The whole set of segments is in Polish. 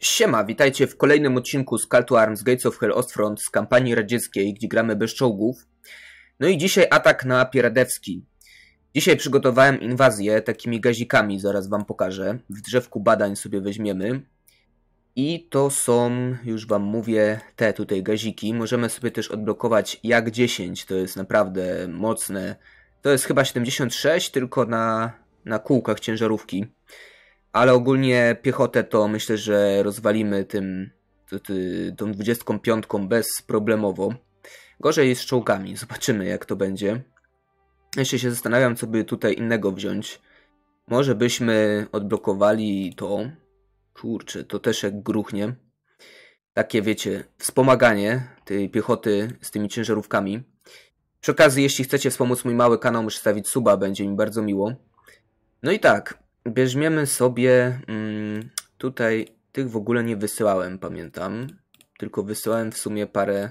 Siema, witajcie w kolejnym odcinku z Call to Arms Gates of Hell Ostfront z kampanii radzieckiej, gdzie gramy bez czołgów. No i dzisiaj atak na Pieradewski. Dzisiaj przygotowałem inwazję takimi gazikami, zaraz wam pokażę. W drzewku badań sobie weźmiemy. I to są, już wam mówię, te tutaj gaziki. Możemy sobie też odblokować Jak 10, to jest naprawdę mocne. To jest chyba 76, tylko na kółkach ciężarówki. Ale ogólnie piechotę to myślę, że rozwalimy tą 25 bezproblemowo. Gorzej jest z czołgami, zobaczymy jak to będzie. Jeszcze się zastanawiam, co by tutaj innego wziąć. Może byśmy odblokowali to. Kurczę, to też jak gruchnie. Takie wiecie, wspomaganie tej piechoty z tymi ciężarówkami. Przy okazji, jeśli chcecie wspomóc mój mały kanał, muszę stawić suba, będzie mi bardzo miło. No i tak, weźmiemy sobie, tutaj tych w ogóle nie wysyłałem, pamiętam. Tylko wysyłałem w sumie parę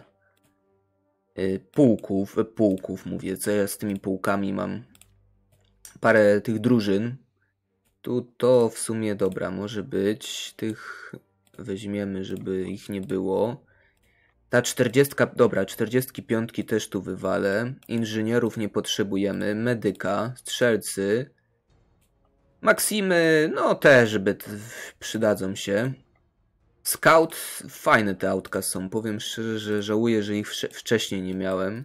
pułków mówię, co ja z tymi pułkami mam. Parę tych drużyn. Tu to w sumie dobra, może być. Tych weźmiemy, żeby ich nie było. Ta 40, dobra, 45 też tu wywalę. Inżynierów nie potrzebujemy. Medyka, strzelcy. Maksimy, no też, żeby przydadzą się. Scout, fajne te autka są. Powiem szczerze, że żałuję, że ich wcześniej nie miałem.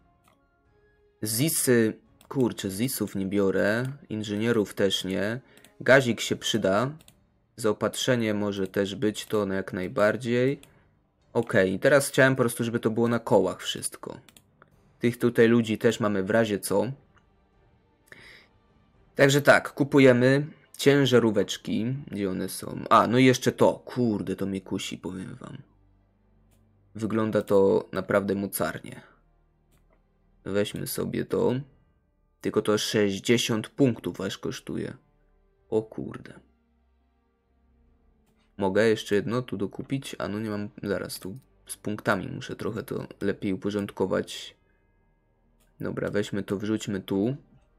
Zisy, kurczę, Zisów nie biorę. Inżynierów też nie. Gazik się przyda. Zaopatrzenie może też być, to no jak najbardziej. Okej, teraz chciałem po prostu, żeby to było na kołach wszystko. Tych tutaj ludzi też mamy w razie co. Także tak, kupujemy ciężaróweczki. Gdzie one są? A, no i jeszcze to. Kurde, to mnie kusi, powiem wam. Wygląda to naprawdę mocarnie. Weźmy sobie to. Tylko to 60 punktów aż kosztuje. O kurde. Mogę jeszcze jedno tu dokupić? A no nie mam, zaraz tu z punktami muszę trochę to lepiej uporządkować. Dobra, weźmy to, wrzućmy tu.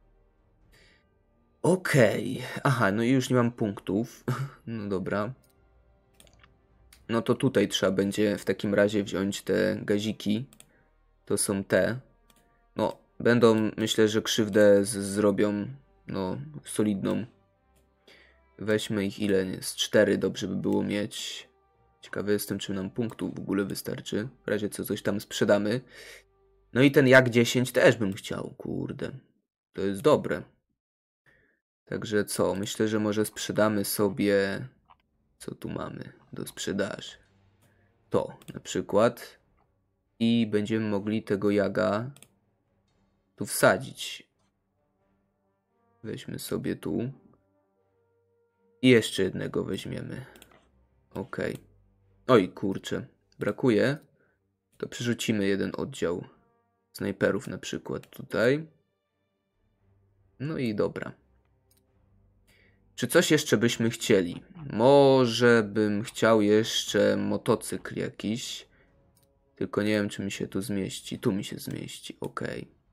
Okej. Aha, no i już nie mam punktów. No dobra. No to tutaj trzeba będzie w takim razie wziąć te gaziki. To są te. No, będą, myślę, że krzywdę zrobią, no, solidną. Weźmy ich ile? Z 4 dobrze by było mieć. Ciekawy jestem, czy nam punktów w ogóle wystarczy. W razie co coś tam sprzedamy. No i ten Jak 10 też bym chciał, kurde. To jest dobre. Także co? Myślę, że może sprzedamy sobie... Co tu mamy do sprzedaży? To na przykład. I będziemy mogli tego jaga tu wsadzić. Weźmy sobie tu. I jeszcze jednego weźmiemy. Okej. Oj, kurczę. Brakuje. To przerzucimy jeden oddział snajperów na przykład tutaj. No i dobra. Czy coś jeszcze byśmy chcieli? Może bym chciał jeszcze motocykl jakiś. Tylko nie wiem, czy mi się tu zmieści. Tu mi się zmieści, ok.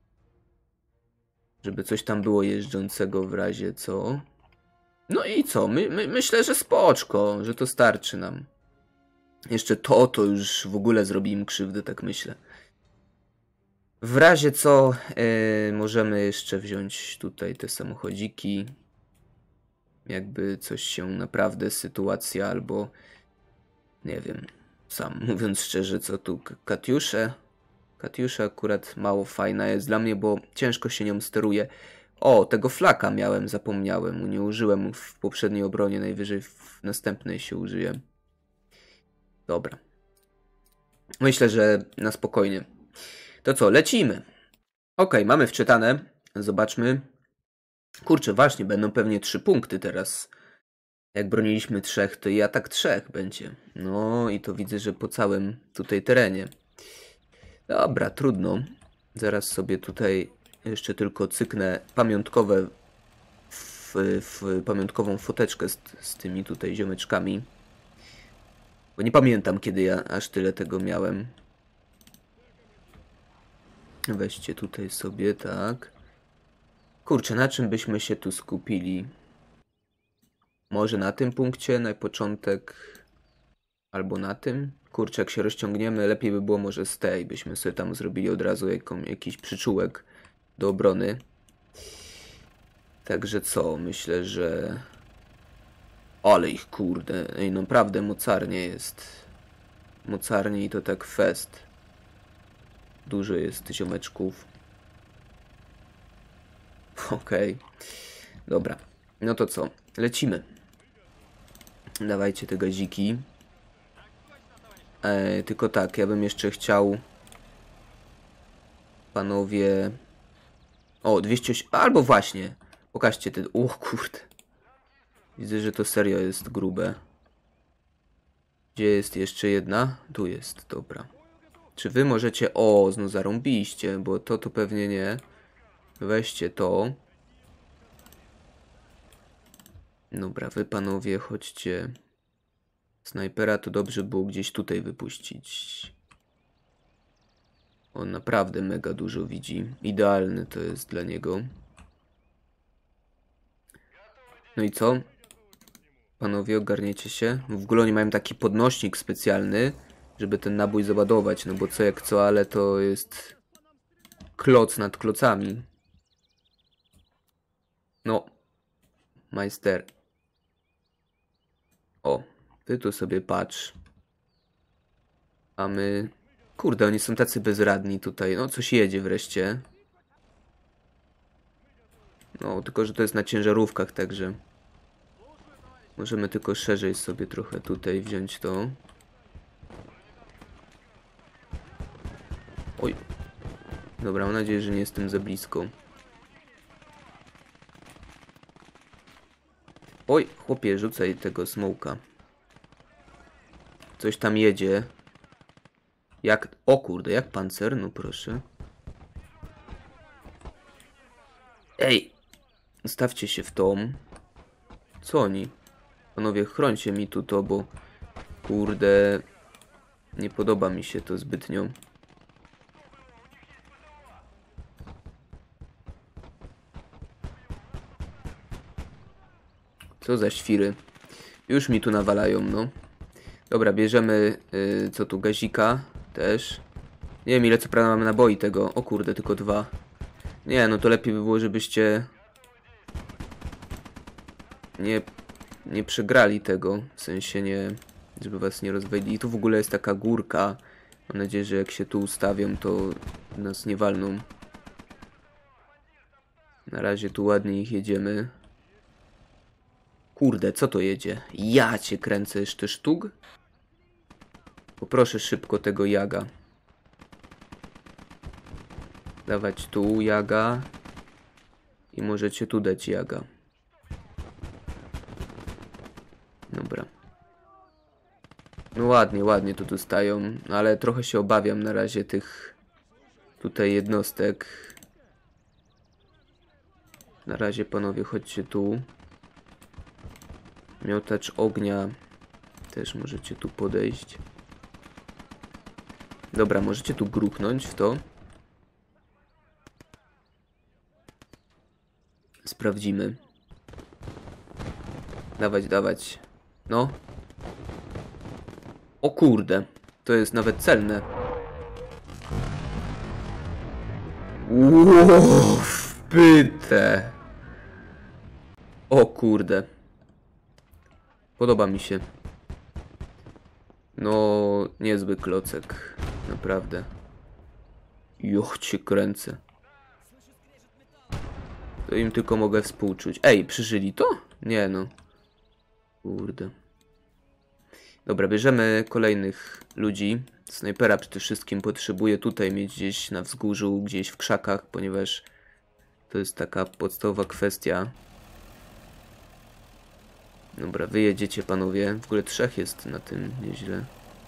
Żeby coś tam było jeżdżącego w razie co. No i co? Myślę, że spoczko, że to starczy nam. Jeszcze to już w ogóle zrobi im krzywdę, tak myślę. W razie co możemy jeszcze wziąć tutaj te samochodziki. Jakby coś się naprawdę sytuacja albo nie wiem, sam mówiąc szczerze, co tu Katiusze. Katiusza akurat mało fajna jest dla mnie, bo ciężko się nią steruje. O, tego flaka miałem, zapomniałem. Nie użyłem w poprzedniej obronie, najwyżej w następnej się użyję. Dobra. Myślę, że na spokojnie. To co, lecimy. Okej, mamy wczytane. Zobaczmy. Kurczę, właśnie, będą pewnie 3 punkty teraz. Jak broniliśmy 3, to i atak 3 będzie. No i to widzę, że po całym tutaj terenie. Dobra, trudno. Zaraz sobie tutaj jeszcze tylko cyknę pamiątkowe w pamiątkową foteczkę z tymi tutaj ziomeczkami. Bo nie pamiętam, kiedy ja aż tyle tego miałem. Weźcie tutaj sobie, tak. Kurczę, na czym byśmy się tu skupili? Może na tym punkcie, na początek Albo na tym. Kurczę, jak się rozciągniemy, lepiej by było może z tej. Byśmy sobie tam zrobili od razu jakiś przyczółek do obrony. Także co? Myślę, że... Ale ich kurde. Ej, naprawdę mocarnie jest. Mocarnie i to tak fest. Dużo jest ziomeczków. Okej. Dobra. No to co? Lecimy. Dawajcie te gaziki. Tylko tak, ja bym jeszcze chciał... Panowie... O, 208... Albo właśnie. Pokażcie te... O kurde. Widzę, że to serio jest grube. Gdzie jest jeszcze jedna? Tu jest, dobra. Czy wy możecie... O, znów zarąbiście, bo to pewnie nie. Weźcie to. Dobra, wy panowie chodźcie. Snajpera to dobrze było gdzieś tutaj wypuścić. On naprawdę mega dużo widzi. Idealny to jest dla niego. No i co? Panowie, ogarniecie się? W ogóle oni mają taki podnośnik specjalny, żeby ten nabój załadować. No bo co jak co, ale to jest kloc nad klocami. No. Majster. O, ty tu sobie patrz. A my... Kurde, oni są tacy bezradni tutaj. No, coś jedzie wreszcie. No, tylko że to jest na ciężarówkach, także... Możemy tylko szerzej sobie trochę tutaj wziąć to. Oj. Dobra, mam nadzieję, że nie jestem za blisko. Oj, chłopie, rzucaj tego smoka. Coś tam jedzie. Jak... O kurde, jak pancer? No proszę. Ej! Stawcie się w tom. Co oni? Panowie, chrońcie mi tu to, bo... Kurde... Nie podoba mi się to zbytnio. Co za świry. Już mi tu nawalają, no. Dobra, bierzemy... co tu? Gazika. Też. Nie wiem, ile co prawda mamy naboi tego. O kurde, tylko 2. Nie, no to lepiej by było, żebyście... Nie przegrali tego. W sensie nie... Żeby was nie rozwalili. I tu w ogóle jest taka górka. Mam nadzieję, że jak się tu ustawią, to nas nie walną. Na razie tu ładnie ich jedziemy. Kurde, co to jedzie? Ja cię kręcę jeszcze sztuk? Poproszę szybko tego jaga. Dawać tu jaga. I możecie tu dać jaga. Dobra. No ładnie, ładnie tu stają. Ale trochę się obawiam na razie tych tutaj jednostek. Na razie panowie chodźcie tu. Miotacz ognia. Też możecie tu podejść. Dobra, możecie tu gruchnąć w to. Sprawdzimy. Dawać, dawać. No. O kurde. To jest nawet celne. Wow, wpyte. O kurde. Podoba mi się. No, niezły klocek. Naprawdę. Joch cię kręcę. To im tylko mogę współczuć. Ej, przeżyli to? Nie no. Kurde. Dobra, bierzemy kolejnych ludzi. Snajpera przede wszystkim potrzebuję tutaj mieć gdzieś na wzgórzu, gdzieś w krzakach, ponieważ to jest taka podstawowa kwestia. Dobra, wyjedziecie panowie. W ogóle 3 jest na tym, nieźle.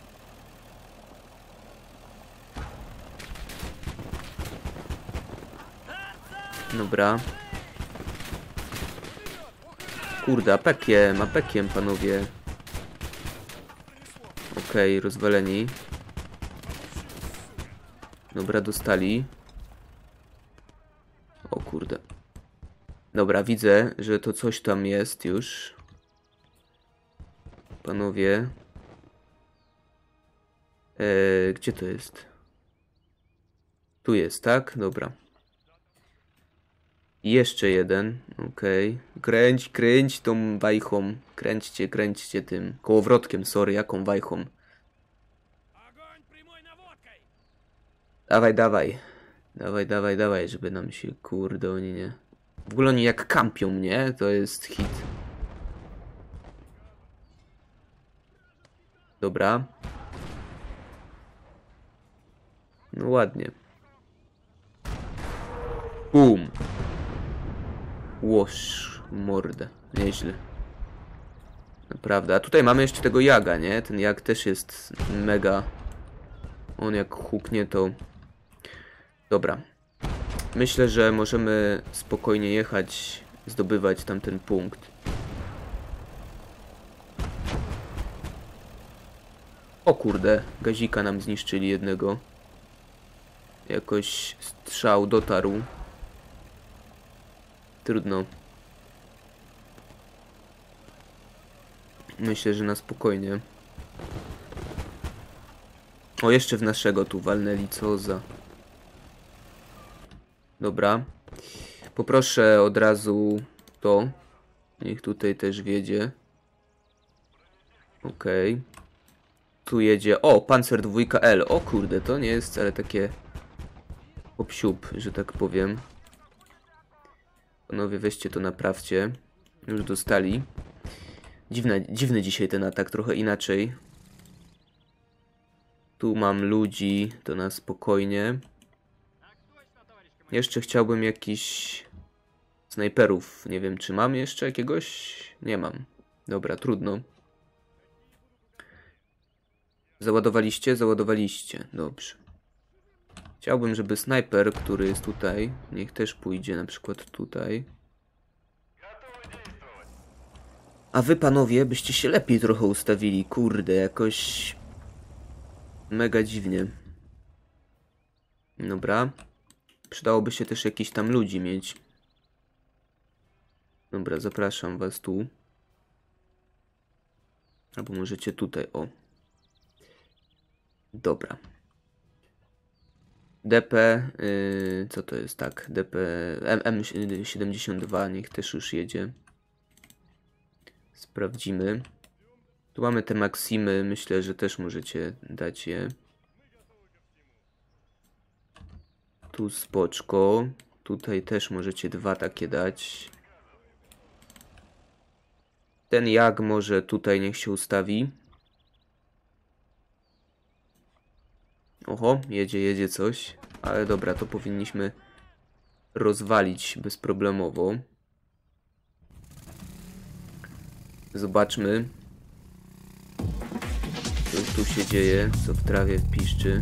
Dobra. Kurde, apekiem panowie. Okej, rozwaleni. Dobra, dostali. O kurde. Dobra, widzę, że to coś tam jest już. Panowie. Gdzie to jest? Tu jest, tak? Dobra. Jeszcze jeden. Okej. Kręć tą wajchą. Kręćcie tym. Kołowrotkiem, sorry, jaką wajchą. Dawaj, żeby nam się, kurde, oni nie... W ogóle oni jak kampią, nie? To jest hit. Dobra. No ładnie. Bum. Łoż, mordę. Nieźle. Naprawdę. A tutaj mamy jeszcze tego jaga, nie? Ten jag też jest mega. On jak huknie to... Dobra. Myślę, że możemy spokojnie jechać, zdobywać tamten punkt. O kurde, gazika nam zniszczyli jednego. Jakoś strzał dotarł. Trudno. Myślę, że na spokojnie. O, jeszcze w naszego tu walnęli, co za... Dobra. Poproszę od razu to. Niech tutaj też wiedzie. Okej. Tu jedzie... O, Panzer 2L. O kurde, to nie jest wcale takie... Popsiup, że tak powiem. Panowie, weźcie to, naprawcie. Już dostali. Dziwny dzisiaj ten atak, trochę inaczej. Tu mam ludzi, to na spokojnie. Jeszcze chciałbym jakiś snajperów. Nie wiem, czy mam jeszcze jakiegoś? Nie mam. Dobra, trudno. Załadowaliście? Załadowaliście. Dobrze. Chciałbym, żeby snajper, który jest tutaj, niech też pójdzie na przykład tutaj. A wy, panowie, byście się lepiej trochę ustawili. Kurde, jakoś... Mega dziwnie. Dobra. Przydałoby się też jakiś tam ludzi mieć. Dobra, zapraszam was tu. Albo możecie tutaj, o. Dobra. DP, co to jest, tak, DP, M72, niech też już jedzie. Sprawdzimy. Tu mamy te Maksimy, myślę, że też możecie dać je. Tu spoczko, tutaj też możecie dwa takie dać. Ten jak może tutaj niech się ustawi. Oho, jedzie coś. Ale dobra, to powinniśmy rozwalić bezproblemowo. Zobaczmy, co tu się dzieje, co w trawie piszczy.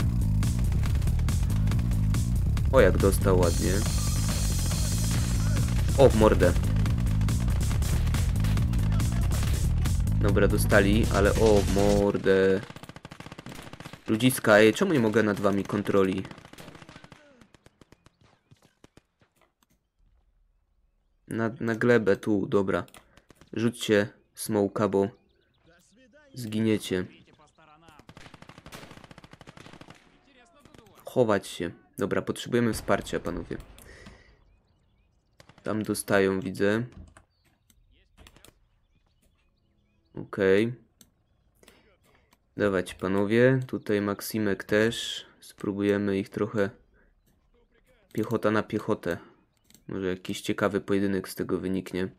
O, jak dostał ładnie. O, w mordę. Dobra, dostali, ale o, w mordę. Ludziska, czemu nie mogę nad wami kontroli? Na glebę tu, dobra. Rzućcie smołka, bo zginiecie. Chować się. Dobra, potrzebujemy wsparcia, panowie. Tam dostają, widzę. Okej. Dawać, panowie. Tutaj Maksimek też. Spróbujemy ich trochę... Piechota na piechotę. Może jakiś ciekawy pojedynek z tego wyniknie.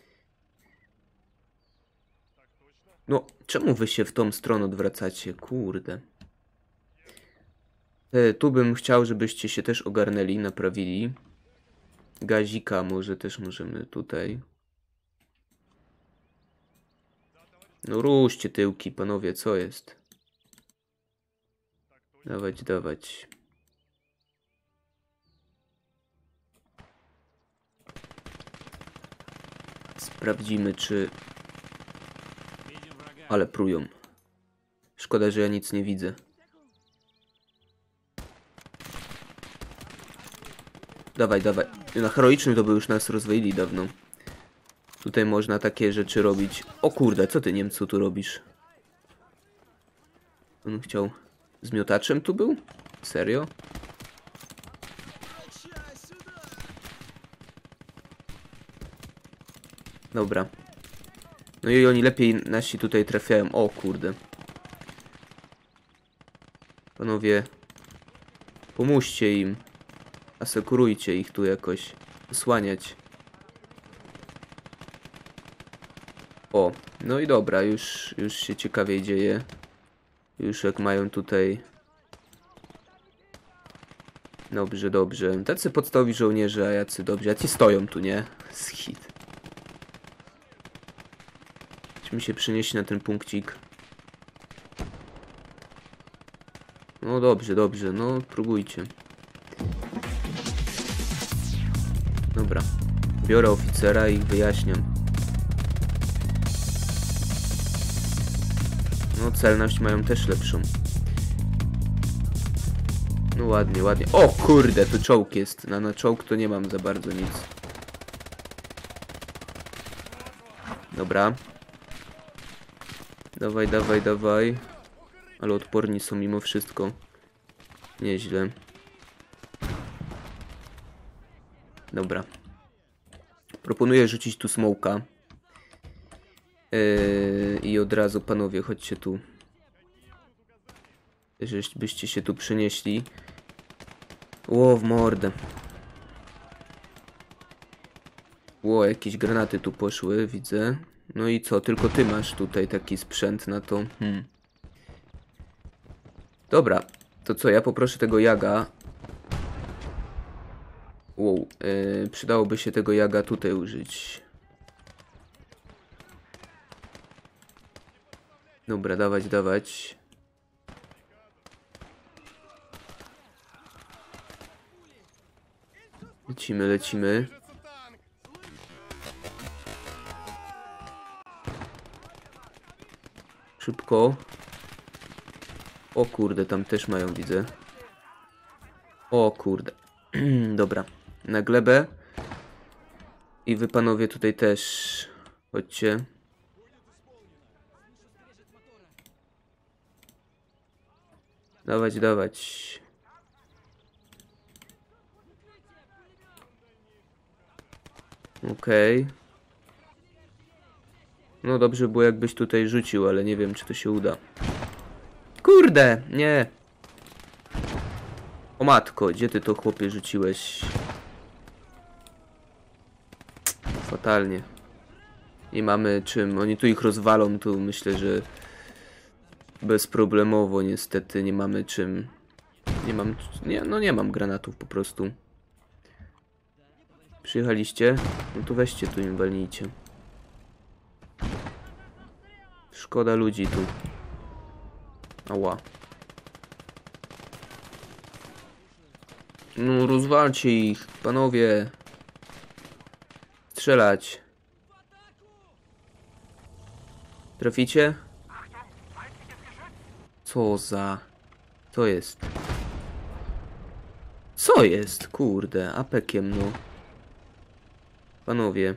No, czemu wy się w tą stronę odwracacie? Kurde. Tu bym chciał, żebyście się też ogarnęli, naprawili. Gazika może też możemy tutaj. No ruszcie tyłki, panowie, co jest? Dawać. Sprawdzimy, czy... Ale prują. Szkoda, że ja nic nie widzę. Dawaj. Na heroicznym to by już nas rozwoili dawno. Tutaj można takie rzeczy robić. O kurde, co ty, Niemcu, tu robisz? On chciał Z miotaczem tu był? Serio? Dobra. No i oni lepiej nasi tutaj trafiają. O kurde. Panowie. Pomóżcie im. Asekurujcie ich tu jakoś. Osłaniać. O, no i dobra, już się ciekawiej dzieje. Już jak mają tutaj... Dobrze, dobrze. Tacy podstawowi żołnierze, a jacy dobrzy. A ci stoją tu, nie? Schit. Musimy się przenieść na ten punkcik. No dobrze, dobrze. No próbujcie. Dobra. Biorę oficera i ich wyjaśniam. No celność mają też lepszą. No ładnie, ładnie. O kurde, tu czołg jest. Na czołg to nie mam za bardzo nic. Dobra. Dawaj, dawaj, dawaj. Ale odporni są mimo wszystko. Nieźle. Dobra. Proponuję rzucić tu smoka. I od razu, panowie, chodźcie tu. Żebyście się tu przenieśli. Ło, w mordę. Ło, jakieś granaty tu poszły, widzę. No i co, tylko ty masz tutaj taki sprzęt na to. Dobra, to co, ja poproszę tego jaga. Wow, przydałoby się tego jaga tutaj użyć. Dobra, dawać, dawać. Lecimy, lecimy. Szybko. O kurde, tam też mają, widzę. O kurde. Dobra, na glebę. I wy panowie tutaj też. Chodźcie. Dawać, dawać. Okej. No dobrze było jakbyś tutaj rzucił, ale nie wiem czy to się uda. Kurde, nie. O matko, gdzie ty to chłopie rzuciłeś? Fatalnie. Nie mamy czym. Oni tu ich rozwalą, tu myślę, że bezproblemowo niestety nie mamy czym. Nie mam granatów po prostu. Przyjechaliście? No to weźcie tu im walnijcie. Szkoda ludzi tu. Ała. No rozwalcie ich, panowie. Strzelać. Traficie? Co za... Co jest? Co jest? Kurde, apekiem no. Panowie.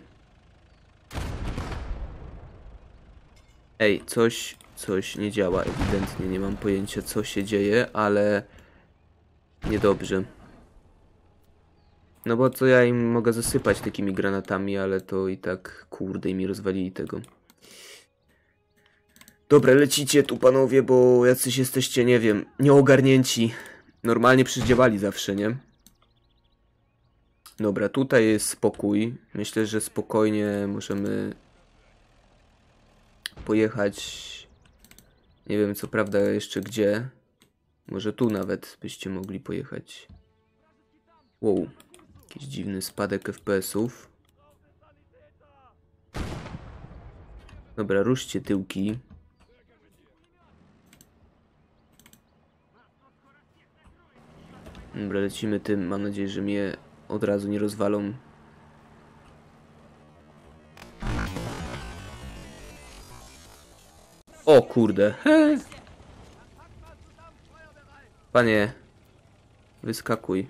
Ej, coś nie działa ewidentnie. Nie mam pojęcia co się dzieje, ale... Niedobrze. No bo co ja im mogę zasypać takimi granatami, ale to i tak... Kurde, i mi rozwalili tego. Dobra, lecicie tu panowie, bo jacyś jesteście, nie wiem, nieogarnięci. Normalnie przydziałali zawsze, nie? Dobra, tutaj jest spokój. Myślę, że spokojnie możemy pojechać. Nie wiem co prawda jeszcze gdzie. Może tu nawet byście mogli pojechać. Wow, jakiś dziwny spadek FPS-ów. Dobra, ruszcie tyłki. Dobra, lecimy tym. Mam nadzieję, że mnie od razu nie rozwalą. O kurde. He. Panie, wyskakuj.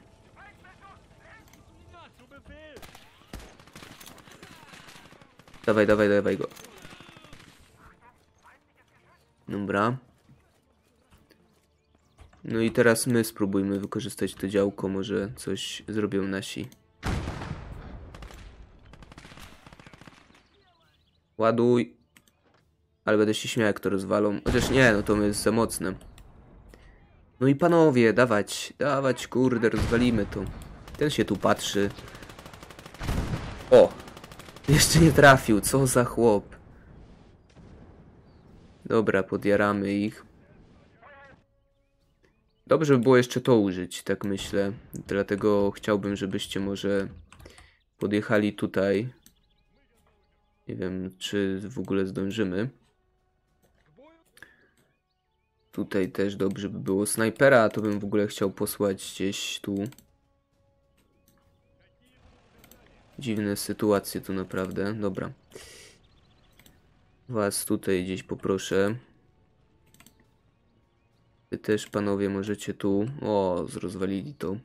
Dawaj, dawaj, dawaj go. Dobra. No i teraz my spróbujmy wykorzystać to działko, może coś zrobią nasi. Ładuj. Ale będę się śmiał, jak to rozwalą. Chociaż nie, no to jest za mocne. No i panowie, dawać, dawać, kurde, rozwalimy to. Ten się tu patrzy. O! Jeszcze nie trafił, co za chłop. Dobra, podjaramy ich. Dobrze by było jeszcze to użyć, tak myślę. Dlatego chciałbym, żebyście może podjechali tutaj. Nie wiem, czy w ogóle zdążymy. Tutaj też dobrze by było snajpera, to bym w ogóle chciał posłać gdzieś tu. Dziwne sytuacje tu naprawdę. Dobra. Was tutaj gdzieś poproszę. Wy też, panowie, możecie tu... O, zrozwalili to.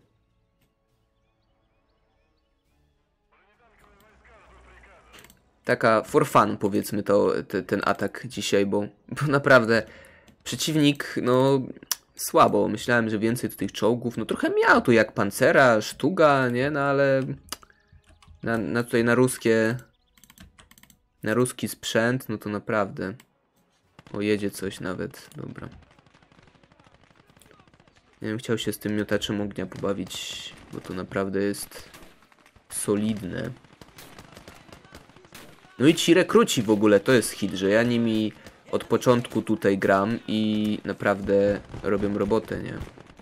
Taka for fun, powiedzmy to, ten atak dzisiaj, bo naprawdę przeciwnik, no, słabo. Myślałem, że więcej tych czołgów, no trochę miał tu jak pancera, sztuga, nie, no ale tutaj na ruski sprzęt, no to naprawdę. O, jedzie coś nawet, dobra. Ja bym chciał się z tym miotaczem ognia pobawić, bo to naprawdę jest solidne. No i ci rekruci w ogóle, to jest hit, że ja nimi od początku tutaj gram i naprawdę robią robotę, nie?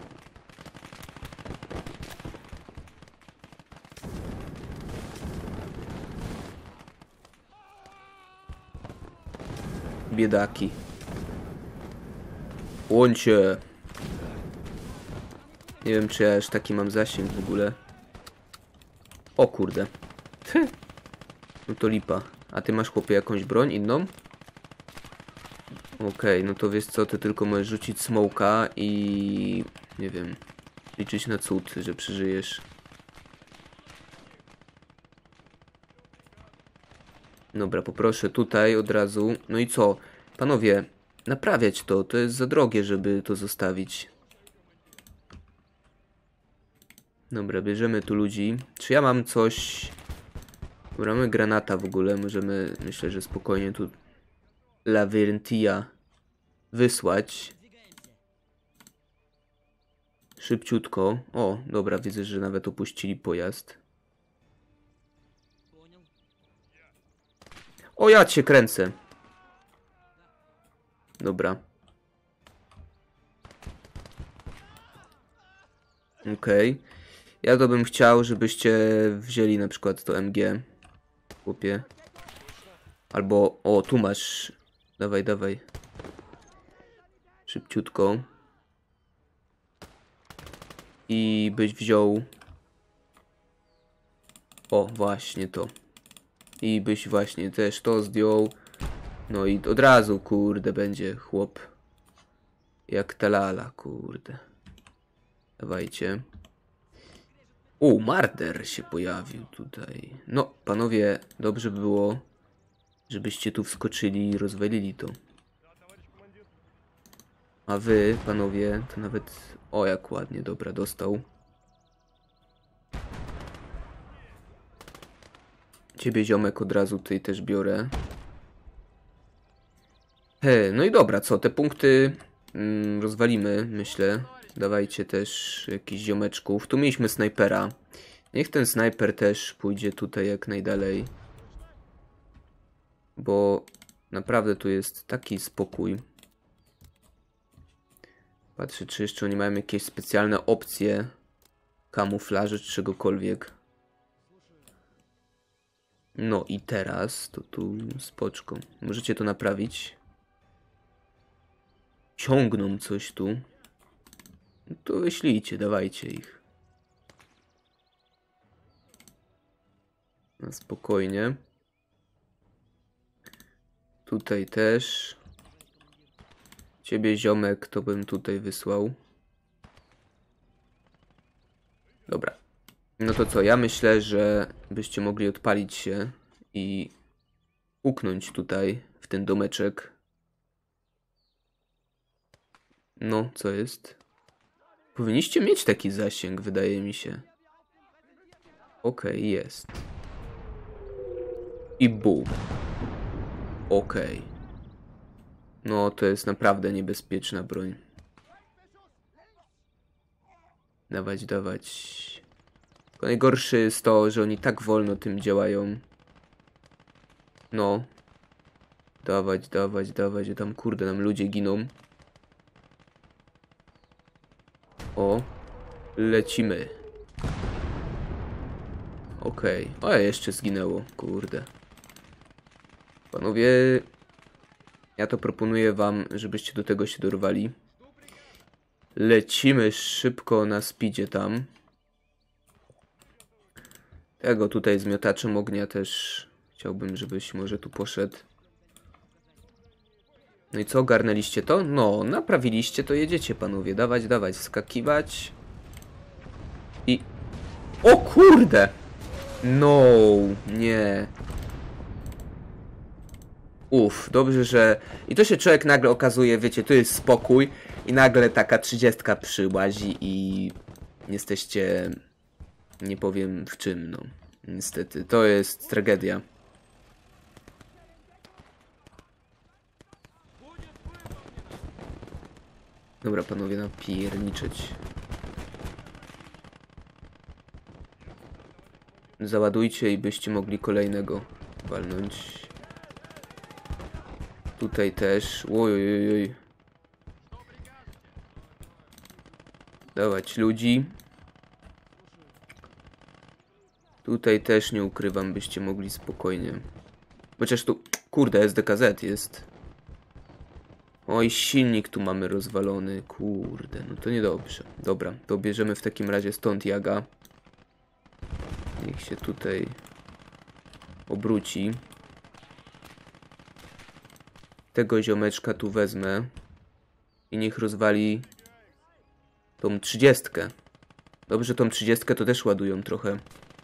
Biedaki. Łącie. Nie wiem, czy ja aż taki mam zasięg w ogóle. O kurde. No to lipa. A ty masz, chłopie, jakąś broń inną? Okej, no to wiesz co, ty tylko możesz rzucić smoka i... nie wiem... liczyć na cud, że przeżyjesz. Dobra, poproszę tutaj od razu. No i co? Panowie, naprawiać to. To jest za drogie, żeby to zostawić. Dobra, bierzemy tu ludzi. Czy ja mam coś... Dobra, mamy granata w ogóle. Możemy, myślę, że spokojnie tu Lawrentia wysłać. Szybciutko. O, dobra, widzę, że nawet opuścili pojazd. O, ja cię kręcę. Dobra. Okej. Ja to bym chciał, żebyście wzięli na przykład to MG. Chłopie. Albo... O, tu masz. Dawaj, dawaj. Szybciutko. I byś wziął... O, właśnie to. I byś właśnie też to zdjął. No i od razu, kurde, będzie chłop. Jak ta lala, kurde. Dawajcie. O, Marder się pojawił tutaj. No, panowie, dobrze by było, żebyście tu wskoczyli i rozwalili to. A wy, panowie, to nawet... O, jak ładnie, dobra, dostał. Ciebie, ziomek, od razu tutaj też biorę. No i dobra, co? Te punkty rozwalimy, myślę. Dawajcie też jakichś ziomeczków. Tu mieliśmy snajpera. Niech ten snajper też pójdzie tutaj jak najdalej. Bo naprawdę tu jest taki spokój. Patrzę, czy jeszcze oni mają jakieś specjalne opcje. Kamuflaże czy czegokolwiek. No i teraz to tu spoczko. Możecie to naprawić. Ciągną coś tu. No to wyślijcie, dawajcie ich. Na spokojnie. Tutaj też. Ciebie, ziomek, to bym tutaj wysłał. Dobra. No to co, ja myślę, że byście mogli odpalić się i uknąć tutaj w ten domeczek. No, co jest? Powinniście mieć taki zasięg, wydaje mi się. Okej, jest. I bum. Okej. No, to jest naprawdę niebezpieczna broń. Dawać, dawać. Tylko najgorsze jest to, że oni tak wolno tym działają. No. Dawać, dawać, dawać. Tam kurde, nam ludzie giną. O. Lecimy. Okej. O, jeszcze zginęło. Kurde. Panowie, ja to proponuję wam, żebyście do tego się dorwali. Lecimy szybko na speedzie tam. Tego tutaj z miotaczem ognia też chciałbym, żebyś może tu poszedł. No i co, ogarnęliście to? No, naprawiliście to, jedziecie panowie. Dawać, dawać, skakiwać. I... O kurde! No, nie. Uff, dobrze, że... I to się człowiek nagle okazuje, wiecie, tu jest spokój i nagle taka 30 przyłazi i... Jesteście... Nie powiem w czym, no. Niestety, to jest tragedia. Dobra, panowie, napierniczyć. Załadujcie i byście mogli kolejnego walnąć. Tutaj też. Ojojoj. Dawać ludzi. Tutaj też nie ukrywam, byście mogli spokojnie. Chociaż tu, kurde, SDKZ jest. Oj, silnik tu mamy rozwalony. Kurde, no to niedobrze. Dobra, to bierzemy w takim razie stąd Jaga. Niech się tutaj obróci. Tego ziomeczka tu wezmę. I niech rozwali tą 30. Dobrze, tą 30 to też ładują trochę.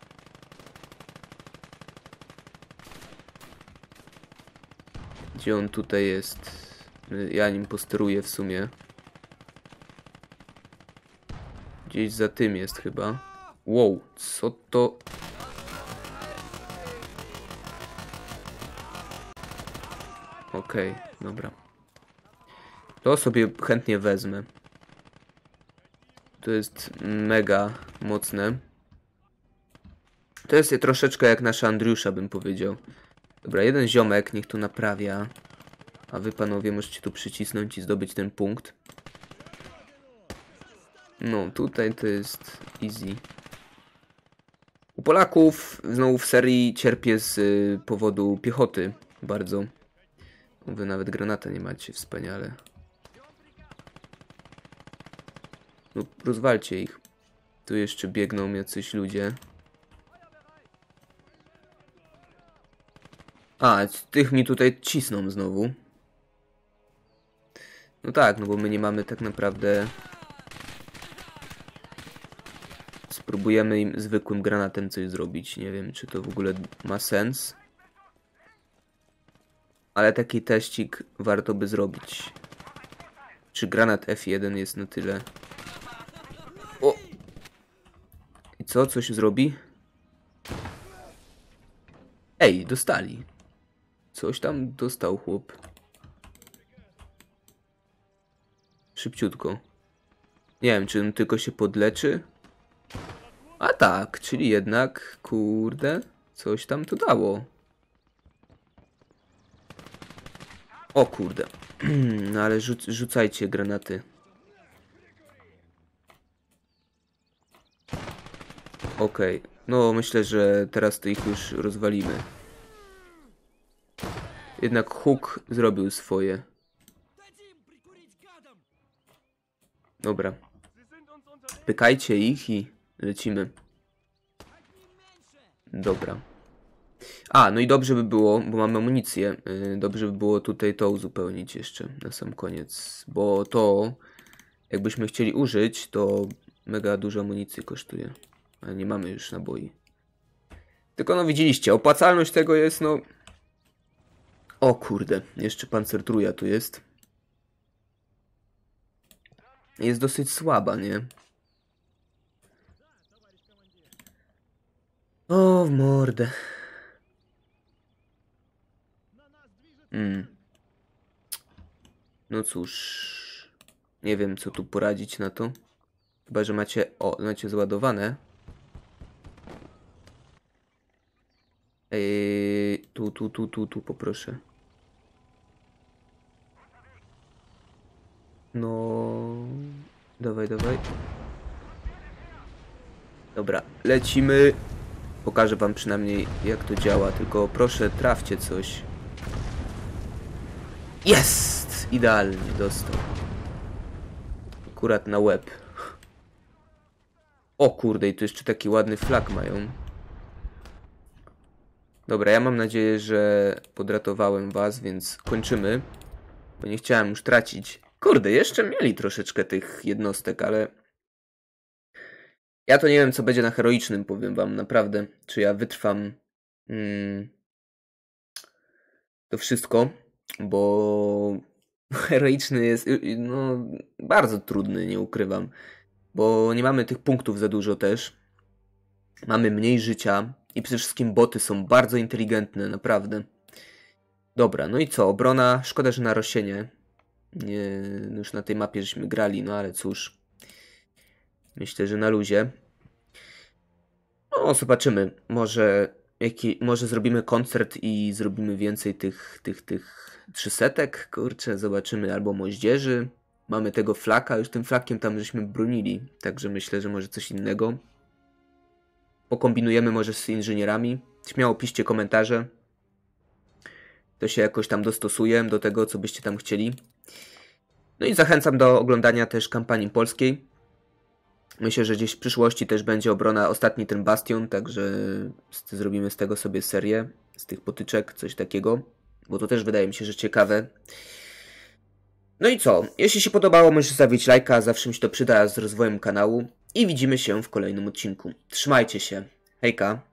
Gdzie on tutaj jest? Ja nim posteruję w sumie. Gdzieś za tym jest chyba. Wow, co to? Okej, dobra. To sobie chętnie wezmę. To jest mega mocne. To jest troszeczkę jak nasza Andriusza, bym powiedział. Dobra, jeden ziomek niech tu naprawia. A wy panowie możecie tu przycisnąć i zdobyć ten punkt. No, tutaj to jest easy. U Polaków znowu w serii cierpię z powodu piechoty bardzo. Wy nawet granata nie macie, wspaniale. No, rozwalcie ich. Tu jeszcze biegną jacyś ludzie. A, tych mi tutaj cisną znowu. No tak, no bo my nie mamy tak naprawdę... Spróbujemy im zwykłym granatem coś zrobić. Nie wiem, czy to w ogóle ma sens. Ale taki teścik warto by zrobić. Czy granat F1 jest na tyle... O! I co? Coś zrobi? Ej, dostali. Coś tam dostał chłop. Szybciutko. Nie wiem, czy on tylko się podleczy? A tak, czyli jednak, kurde, coś tam to dało. O kurde. No ale rzucajcie granaty. Okej. No myślę, że teraz to ich już rozwalimy. Jednak Hook zrobił swoje. Dobra. Pykajcie ich i lecimy. Dobra. A, no i dobrze by było, bo mamy amunicję. Dobrze by było tutaj to uzupełnić jeszcze na sam koniec. Bo to, jakbyśmy chcieli użyć, to mega dużo amunicji kosztuje. A nie mamy już naboi. Tylko no widzieliście, opłacalność tego jest no... O kurde, jeszcze pancertruja tu jest. Jest dosyć słaba, nie? O, w mordę. No cóż. Nie wiem, co tu poradzić na to. Chyba, że macie... O, macie załadowane. Tu, poproszę. No... Dawaj. Dobra, lecimy. Pokażę wam przynajmniej, jak to działa. Tylko proszę, trafcie coś. Jest! Idealnie, dostał. Akurat na łeb. O kurde, i tu jeszcze taki ładny flag mają. Dobra, ja mam nadzieję, że podratowałem was, więc kończymy. Bo nie chciałem już tracić. Kurde, jeszcze mieli troszeczkę tych jednostek, ale... Ja to nie wiem, co będzie na heroicznym, powiem wam, naprawdę. Czy ja wytrwam to wszystko, bo heroiczny jest no, bardzo trudny, nie ukrywam. Bo nie mamy tych punktów za dużo też. Mamy mniej życia i przede wszystkim boty są bardzo inteligentne, naprawdę. Dobra, no i co? Obrona, szkoda, że na Rosienie. Nie, no już na tej mapie żeśmy grali, no ale cóż. Myślę, że na luzie. No, zobaczymy. Może zrobimy koncert i zrobimy więcej tych 300. Kurczę, zobaczymy. Albo moździerzy. Mamy tego flaka, już tym flakiem tam żeśmy bronili. Także myślę, że może coś innego. Pokombinujemy może z inżynierami. Śmiało piszcie komentarze. To się jakoś tam dostosuje do tego, co byście tam chcieli. No i zachęcam do oglądania też kampanii polskiej. Myślę, że gdzieś w przyszłości też będzie obrona ostatni ten bastion, także zrobimy z tego sobie serię, z tych potyczek, coś takiego, bo to też wydaje mi się, że ciekawe. No i co? Jeśli się podobało, możesz zostawić lajka, zawsze mi się to przyda z rozwojem kanału i widzimy się w kolejnym odcinku. Trzymajcie się, hejka!